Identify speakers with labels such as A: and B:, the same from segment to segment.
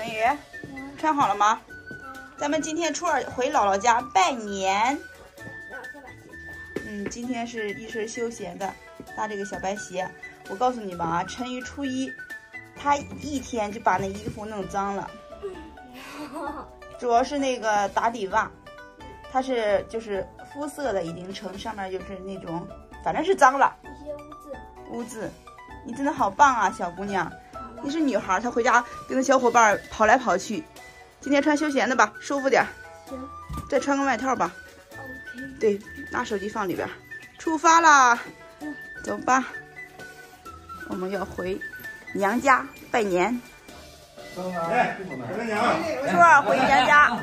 A: 陈宇，穿好了吗？咱们今天初二回姥姥家拜年。今天是一身休闲的，搭这个小白鞋。我告诉你们啊，陈宇初一，他一天就把那衣服弄脏了，主要是那个打底袜，它是就是肤色的已经成，上面就是那种，反正是脏了，
B: 一些污渍。
A: 你真的好棒啊，小姑娘！你是女孩，她回家跟着小伙伴跑来跑去。今天穿休闲的吧，舒服点。
B: 行。
A: 再穿个外套吧。
B: OK。
A: 对，拿手机放里边。出发啦！走吧，我们要回娘家拜年。
C: 哎，
A: 初二回娘家。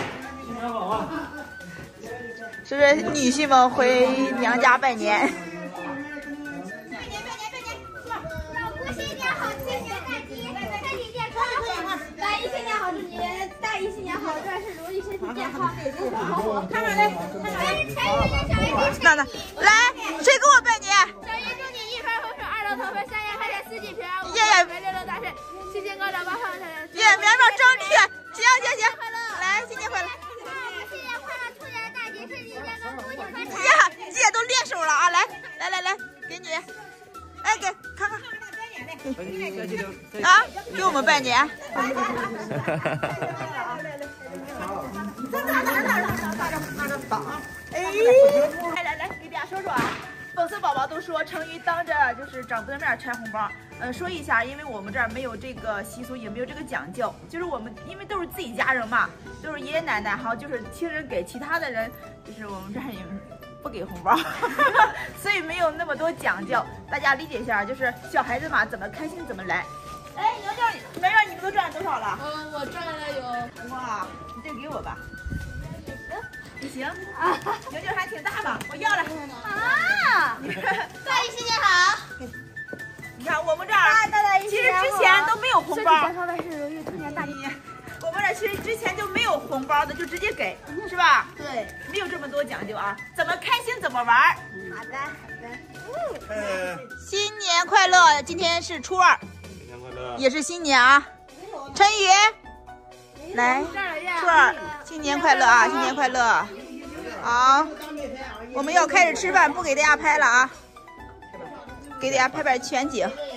A: 是不是女婿们回娘家拜年？
B: 看看来，
A: 那来，谁给我拜年？
B: 小姨祝你一帆风顺，二楼头发，3年开泰，4季平安，56六大顺，7星高照，8方财源。
A: 耶，苗苗争气！行，来，新年快乐！
B: 新年快乐，兔年大吉，身体健康，恭喜发财。
A: 呀，姐都练手了啊！来，给你，哎，给看看。啊，给我们拜年。来，给大家说说啊。粉丝宝宝都说成宇当着就是长辈的面拆红包，说一下，因为我们这儿没有这个习俗，也没有这个讲究，就是我们因为都是自己家人嘛，都是爷爷奶奶哈，就是亲人给，其他的人就是我们这儿也不给红包，所以没有那么多讲究，大家理解一下，就是小孩子嘛，怎么开心怎么来。哎，苗苗，你们都赚了多少了？
B: 我赚了有。
A: 哇，你这给我吧。不行啊，牛牛还挺大吧？我要了
B: 啊！大姨新年好！
A: 你看我们这儿，其实之前都没有红包。
B: 身体健康，万事如意，兔年大吉。
A: 我们这儿其实之前就没有红包的，就直接给，是吧？
B: 对，
A: 没有这么多讲究啊，怎么开心怎么玩。
B: 好的。
A: 新年快乐！今天是初二，
C: 新年快乐，
A: 也是新年啊。陈宇，来，初二，新年快乐啊！新年快乐！好，我们要开始吃饭，不给大家拍了啊，给大家拍全景。